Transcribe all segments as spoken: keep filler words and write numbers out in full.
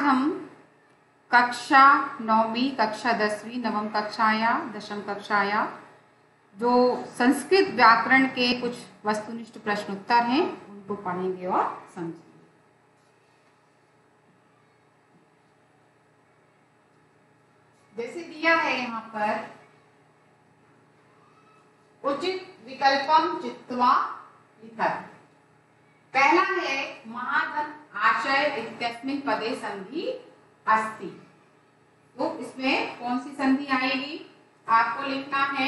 हम कक्षा नौवीं, कक्षा दसवीं, नवम कक्षाया, दशम कक्षाया जो संस्कृत व्याकरण के कुछ वस्तुनिष्ठ प्रश्न उत्तर हैं उनको पढ़ेंगे और समझेंगे। जैसे दिया है यहाँ पर, उचित विकल्पम चित्वा लिखत। पहला है महाधन आशय इत्यस्मिन् पदे संधि अस्ति। तो इसमें कौन सी संधि आएगी? आपको लिखना है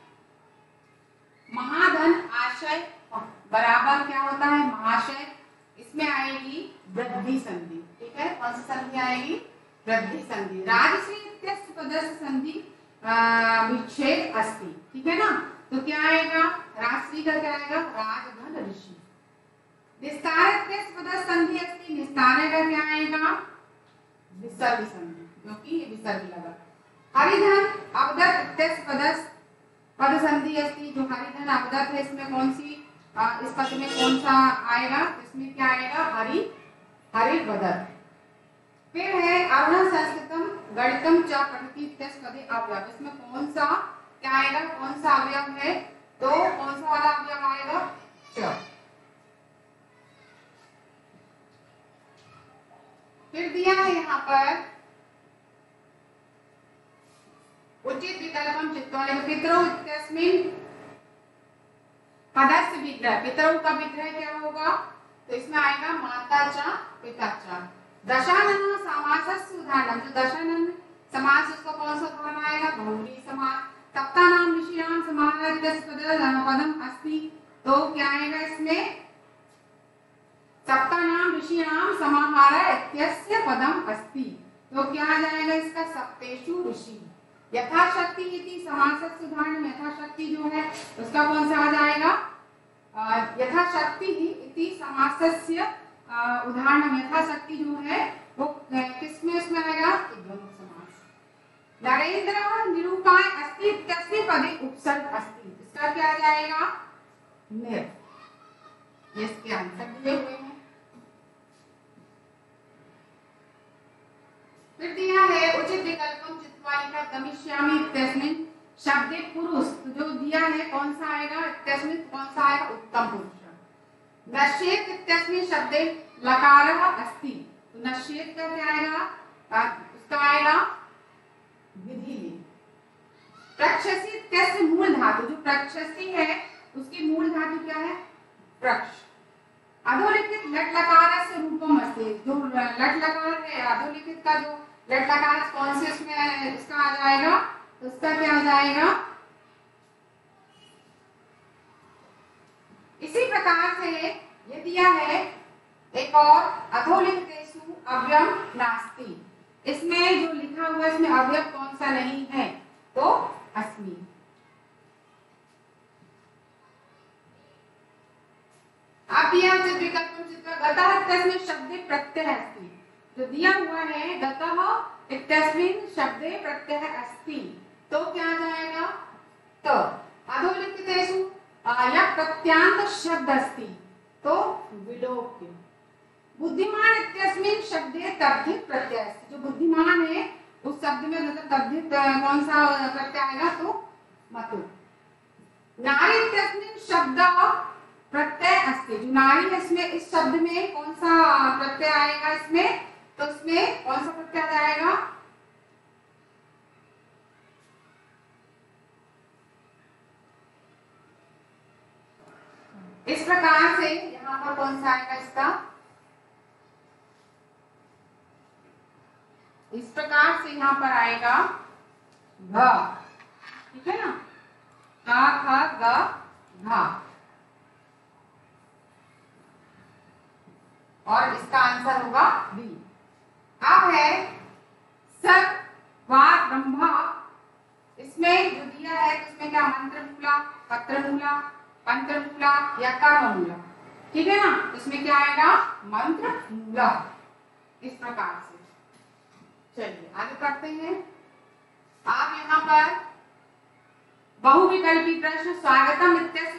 महाधन आशय बराबर क्या होता है महाशय, इसमें आएगी वृद्धि संधि। ठीक है, कौन सी संधि आएगी? वृद्धि संधि। राजश्री इत्यस्य पदस्य संधि विच्छेद अस्ति। ठीक है ना, तो क्या आएगा? राजश्री का क्या आएगा? राजधन ऋषि। निस्तार इत्यस्य पदस्य संधि अस्ति। निस्तार का क्या आएगा? विसर्ग संधि, क्योंकि ये विसर्ग लगा। हरिधन अवदत् इत्यस्य पदस्य पद संधि अस्ति। जो हरिधन अवदत् है इसमें कौन सी आ, इस पद में कौन सा आएगा? इसमें क्या आएगा? हरि हरिवदत्। फिर है अरुण संस्कृतम गणितम च प्रकृति इत्यस्य पदे अवयव। इसमें कौन सा क्या आएगा? कौन सा अवयव है? तो कौन सा वाला अवयव आएगा? च। फिर दिया है यहाँ पर उचित विकल्पम चित्वा लिखत। पितरौ इत्यस्मिन् पदस्य विग्रह। पितरौ का विग्रह क्या होगा? तो इसमें आएगा माता च पिता च। दशानन समासस्य उदाहरण। जो दशानन समास उसका कौन सा उदाहरण आएगा? बहुव्रीहि समास। सप्तानाम ऋषीणाम समाहार इत्यस्य पदम अस्ति। तो क्या आएगा इसमें? सप्तानाम ऋषीणाम समाहार इत्यस्य पदम अस्ति। तो क्या आ जाएगा इसका? सप्तेषु ऋषि। यथाशक्ति इति समासस्य उदाहरण। यथाशक्ति जो है उसका कौन सा आ जाएगा? यथाशक्ति इति समासस्य उदाहरण। यथाशक्ति जो है वो किसमें इसमें आएगा? द्वंद्व समास। नरेंद्र निरूपाय अस्ति इत्यस्मिन् पदे उपसर्ग अस्ति। इसका क्या आ जाएगा? निर। ये इसके आंसर दिए हुए हैं। फिर दिया है उचित विकल्पम चित्वा लिखत। गमिष्यामि इत्यस्मिन् शब्दे पुरुष। तो जो दिया है कौन सा आएगा? इत्यस्मिन् कौन सा आएगा? उत्तम पुरुष। नश्येत इत्यस्मिन् शब्दे लकारः अस्ति। तो नश्येत का क्या आएगा? उसका आएगा विधि। प्रक्षसी इत्यस्य मूल धातु। जो प्रक्षसी है उसकी मूल धातु क्या है? प्रक्ष। अधोलिखित लट लकार से रूपम अस्ति। जो लट लकार है अधोलिखित का जो लट लकार कौन से इसमें इसका आ जाएगा? तो उसका क्या आ जाएगा? इसी प्रकार से ये दिया है एक और अधोलिखितेषु अव्ययम नास्ति। इसमें जो लिखा हुआ है इसमें अवयव कौन सा नहीं है? तो अस्मि। अब दिया उचित विकल्पम चित्वा गतः इत्यस्मिन् शब्दे प्रत्ययः अस्ति। जो दिया हुआ है गतः इत्यस्मिन् शब्दे प्रत्ययः अस्ति। तो क्या आ जाएगा? तो अधोलिखितेषु यः प्रत्यांत शब्द अस्ति। तो विलोक्य। बुद्धिमान इत्यस्मिन् शब्दे तद्धित प्रत्यय अस्ति। जो बुद्धिमान है उस शब्द में मतलब तद्धित कौन सा प्रत्यय आएगा? तो मतु। नारी इत्यस्मिन् शब्द प्रत्यय अस्ति। जो नारी है इसमें इस शब्द में कौन सा प्रत्यय आएगा? इसमें तो इसमें कौन सा प्रत्यय आएगा? इस प्रकार से यहाँ पर कौन सा आएगा इसका? इस प्रकार से यहाँ पर आएगा घ। ठीक है ना, का ख ग घ। और इसका आंसर होगा बी। अब है सर वार ब्रह्मा। इसमें जो दिया है इसमें क्या? मंत्र मूला, पत्र मूला, पंत्र मूला या कर्म मूला। ठीक है ना, इसमें क्या आएगा? मंत्र मूला। इस प्रकार से चलिए आगे पढ़ते हैं। आप यहाँ पर बहुविकल्पी प्रश्न स्वागतम इत्यस्य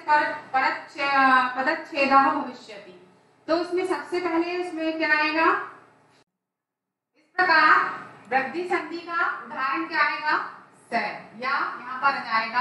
पदच्छेदः भविष्यति। तो उसमें सबसे पहले इसमें क्या आएगा? इस प्रकार वृद्धि संधि का उदाहरण क्या आएगा? से, या यहाँ पर आ जाएगा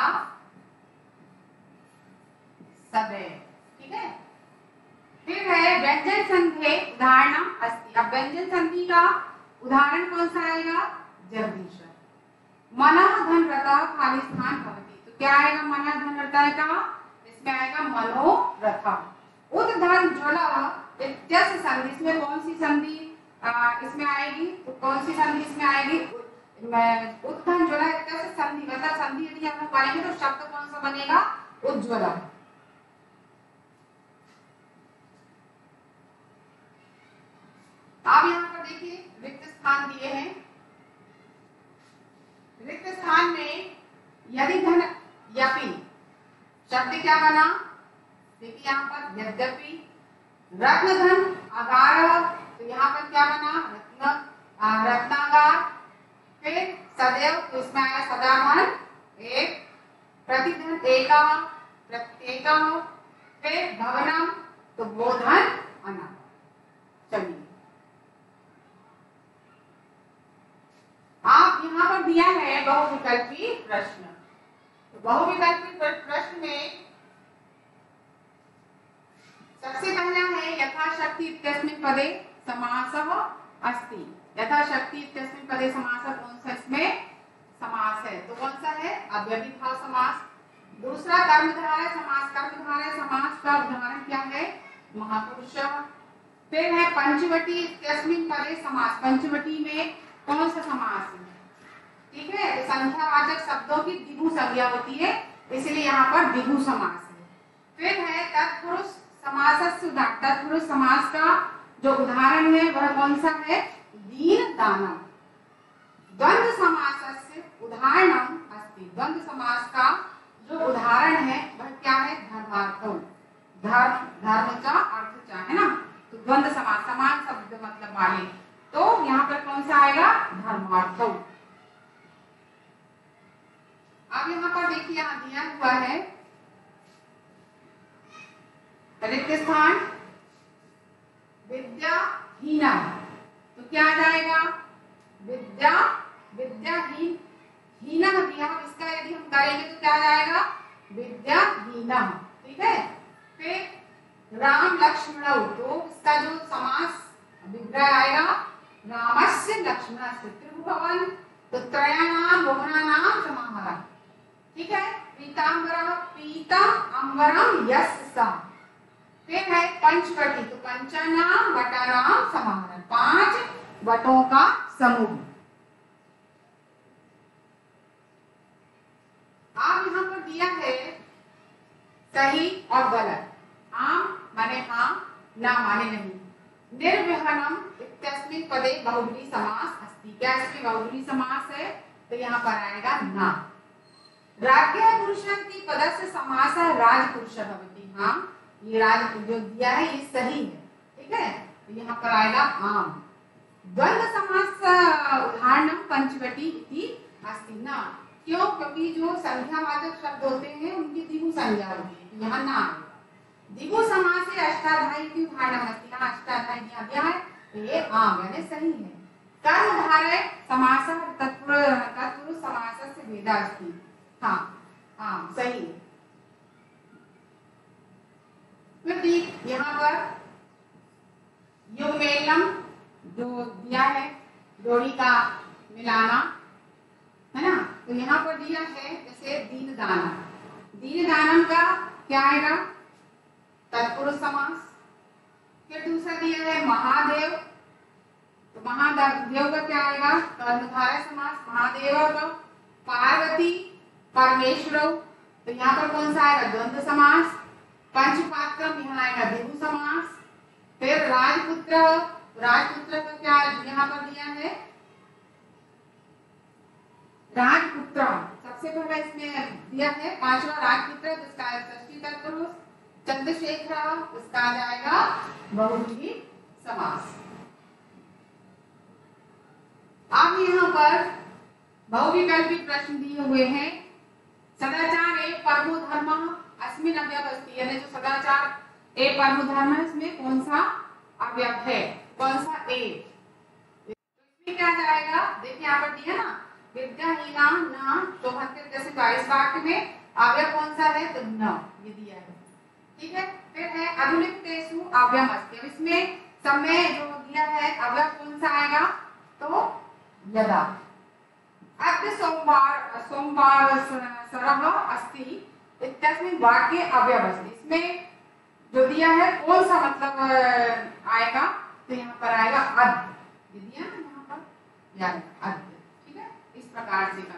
सदैव। ठीक है, फिर है व्यंजन संधि उदाहरणम अस्ति। अब व्यंजन संधि का उदाहरण कौन सा आएगा? जगदीश। मनः धनरतः खाली स्थान भवति, तो क्या आएगा मनः धनरतः का? इसमें आएगा मनोरथः। उद्धन ज्वलः इत्यस्य संधि, इसमें कौन सी संधि इसमें आएगी? तो कौन सी संधि इसमें आएगी? उद्धन ज्वलः इत्यस्य संधि, मतलब संधि यदि हम पढ़ेंगे तो शब्द कौन सा बनेगा? उज्ज्वल। अब यहाँ पर देखिए रिक्त स्थान दिए हैं। रिक्त स्थान में यदि धन यपि शब्द क्या बना? देखिए यहाँ पर यद्यपि। रत्न धन अगार, तो यहाँ पर क्या बना? रत्न रत्नागार। फिर सदैव, तो इसमें आया सदा धन एक। प्रतिधन एका प्रत्येका। फिर भवनम, तो वो धन अना। चलिए आप यहाँ पर दिया है बहुविकल्पी प्रश्न। तो बहुविकल्पी प्रश्न में सबसे पहला है यथाशक्ति इत्यस्मिन् पदे समासः अस्ति। यथाशक्ति इत्यस्मिन् पदे समासः कौन सा इसमें समास है? तो कौन सा है? अव्यभिभाव समास। दूसरा कर्मधारय समास। कर्मधारय समास का उदाहरण क्या है? महापुरुष। फिर है पंचवटी इत्यस्मिन् पदे समास। पंचवटी में कौन सा समास है? ठीक है, तो संख्यावाचक शब्दों की द्विगु संज्ञा होती है, इसलिए यहाँ पर द्विगु समास है। फिर है तत्पुरुष समासस्य उदाहरण। तत्पुरुष समास का जो उदाहरण है वह कौन सा है? दीन दानम। द्वंद्व समासस्य उदाहरणम अस्ति। द्वंद्व समास का जो उदाहरण है वह क्या है? धर्मार्थो। धर्म धर्म का अर्थ क्या है ना, तो द्वंद्व समास समान शब्द मतलब वाले, तो यहाँ पर कौन सा आएगा? धर्मार्थो। अब यहाँ पर देखिए यहाँ दिया हुआ है रिक्त स्थान विद्याहीन, तो क्या आ जाएगा? विद्या विद्याहीन। हीना दिया, इसका यदि हम करेंगे तो क्या आ जाएगा? विद्याहीन। ठीक है, फिर राम लक्ष्मण, तो इसका जो समास विग्रह आएगा रामस्य लक्ष्मणस्य। त्रिभुवन, तो त्रयाणाम बहुनानाम समाहार। ठीक है, पीतांबरः पीतम अंबरम यस्य। फिर है पंचवटी, तो पंचानाम वटानाम समाहार। पांच वटों का समूह। आप यहाँ पर दिया है सही और गलत। आम माने हाँ, ना माने नहीं। निर्विहनम इत्यस्मिन् पदे बहुब्री समास अस्ति। क्या इसमें बहुब्री समास है? तो यहाँ पर आएगा ना। राज्ञ पुरुषन्ति पदस्य समासः राजपुरुषः भवति। हाँ, ये राज जो दिया है ये सही है। ठीक है, तो यहाँ पर आएगा आम। द्वंद्व समास उदाहरणम पंचवटी इति अस्ति ना। क्यों? क्योंकि जो संख्यावाचक शब्द होते हैं उनकी द्विगु संज्ञा होती है, यहाँ ना आएगा। द्विगु समास है अष्टाध्यायी की उदाहरणम अस्ति। यहाँ अष्टाध्यायी दिया गया है, तो ये आम यानी सही है। कर्मधारय समासः तत्पुरुष तत्पुरुष समासस्य भेदः अस्ति। हाँ, आम सही है। फिर यहाँ पर युगमेलम जो दिया है, जोड़ी का मिलाना है ना, तो यहाँ पर दिया है जैसे दीन दानम। दीन दानम का क्या आएगा? तत्पुरुष समास। फिर दूसरा दिया है महादेव, तो महादेव का क्या आएगा? कर्मधारय समास। महादेव का पार्वती परमेश्वर, तो यहाँ पर कौन सा आएगा? द्वंद्व समास। पंचपात्रम, यहाँ आएगा द्विगु समास। फिर राजपुत्र, राजपुत्र का क्या यहाँ पर दिया है? राजपुत्र। सबसे पहले इसमें दिया है पांचवा राजपुत्र, जिसका षष्ठी तत्पुरुष। चंद्रशेखर, इसका आ जाएगा बहुव्रीहि समास। अब यहाँ पर बहुविकल्पी प्रश्न दिए हुए हैं। सदाचार एक परमो धर्म अस्मिन् अवयव अस्ति, यानी जो सदाचार एक परमो धर्म है इसमें कौन सा अवयव है? कौन सा? ए। फिर क्या जाएगा, देखिए यहाँ पर दिया ना, विद्याहीना न शोभते, जैसे बाईस वाक्य में अव्यय कौन सा है, तो न, ये दिया है। ठीक है, फिर है अधुलिप्तेषु अव्ययमस्ति। अब इसमें समय जो दिया है अव्यय कौन सा आएगा, तो यदा। अद्य सोमवार सोमवार सरः अस्ति इत्यस्मिन् वाक्ये अव्ययमस्ति। इसमें जो दिया है कौन सा मतलब आएगा, तो यहाँ पर आएगा अद्य, ये दिया ना यहाँ पर, याद अद्य। ठीक है, इस प्रकार से करना।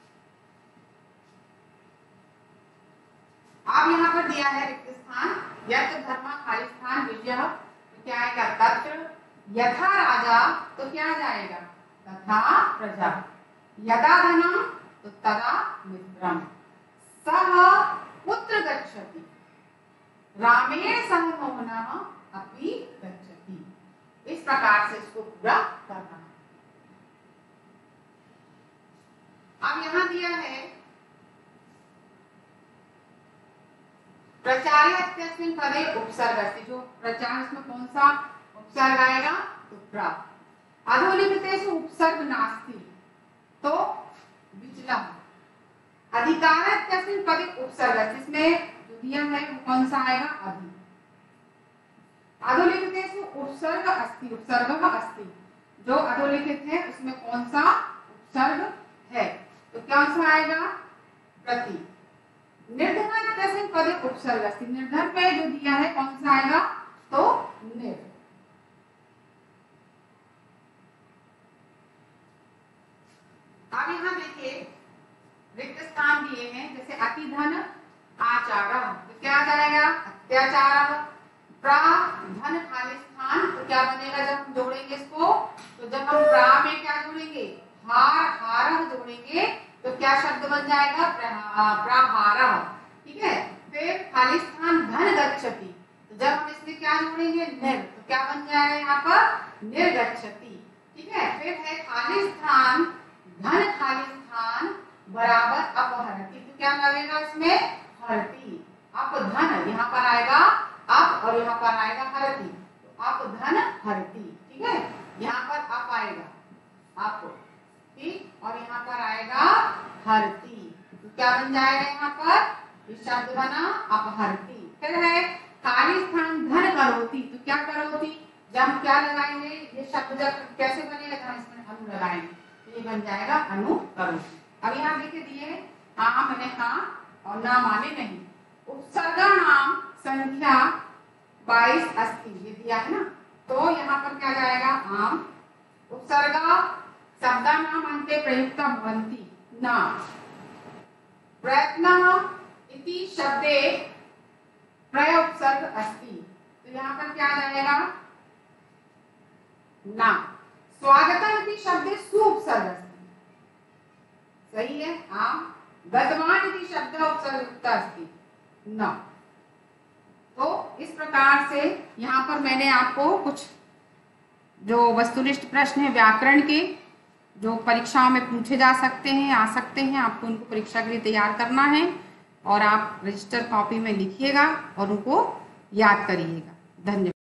अब यहाँ पर दिया है रिक्त स्थान, यत्र धर्म खाली स्थान विजय, तो क्या आएगा, तत्र। यथा राजा, तो क्या जाएगा, तथा प्रजा। यदा धनम, तो तदा मित्रम। सह पुत्र गच्छति, रामेण सह मोहनः अपि गच्छति। इस प्रकार से इसको पूरा करना है। अब यहाँ दिया है प्रचार्य इत्यस्मिन् पदे उपसर्ग अस्ति। जो प्रचार, इसमें कौन सा उपसर्ग आएगा, तो प्रा। अधोलिखितेषु उपसर्ग नास्ति, तो विचलः। अधिकार इत्यस्मिन् पदे उपसर्ग अस्ति, इसमें जो दिया है वो कौन सा आएगा, अधि। अधोलिखितेषु उपसर्ग अस्ति, उपसर्गः अस्ति। जो अधोलिखित है उसमें कौन सा उपसर्ग है, तो कौन सा आएगा, प्रति। निर्धन इत्यस्मिन् पदे उपसर्ग अस्ति, निर्धन पे जो दिया है कौन सा आएगा, तो निर। अब यहाँ देखिए रिक्त स्थान दिए हैं, जैसे अति धन आचारः, तो क्या जाएगा, अत्याचारः। प्रा धन खाली स्थान, तो क्या बनेगा जब हम जोड़ेंगे इसको, तो जब हम प्रा में क्या जोड़ेंगे, हार हारः जोड़ेंगे, तो क्या शब्द बन जाएगा, प्रहारः। ठीक है, फिर खाली स्थान धन गच्छति, तो जब हम इसमें क्या जोड़ेंगे, निर, तो क्या बन जाएगा यहाँ पर, निर्गच्छति। ठीक है, फिर है खाली स्थान धन खाली स्थान बराबर अपहरति, तो क्या लगेगा इसमें, हरति। अप धन यहाँ पर आएगा अप, और यहाँ पर आएगा हरति, तो अप धन हरति। ठीक है, यहाँ पर अप आएगा अप, ठीक, और यहाँ पर आएगा हरति, तो क्या बन जाएगा यहाँ पर, शब्द बना अपहरति। फिर है खाली स्थान धन करोति, तो क्या करोति, जब हम क्या लगाएंगे, ये शब्द जब कैसे बनेगा, जब इसमें अनु लगाएंगे, तो ये बन जाएगा अनु करोति। अब यहाँ देखिए दिए हाँ मैंने हाँ और ना माने नहीं। उपसर्गा नाम संख्या बाईस अस्ति, ये दिया है ना, तो यहाँ पर क्या जाएगा, आम। उपसर्गा शब्दानाम अन्ते प्रयुक्ता भवन्ति न। प्रयत्नः इति शब्दे प्रय उपसर्ग अस्ति, तो यहाँ पर क्या जाएगा, ना। स्वागतम् इति शब्दे सु उपसर्ग अस्ति, सही है, आम। गतवान इति शब्द उपसर्ग अस्ति, न। तो इस प्रकार से यहाँ पर मैंने आपको कुछ जो वस्तुनिष्ठ प्रश्न है व्याकरण के, जो परीक्षाओं में पूछे जा सकते हैं, आ सकते हैं, आपको उनको परीक्षा के लिए तैयार करना है, और आप रजिस्टर कॉपी में लिखिएगा और उनको याद करिएगा। धन्यवाद।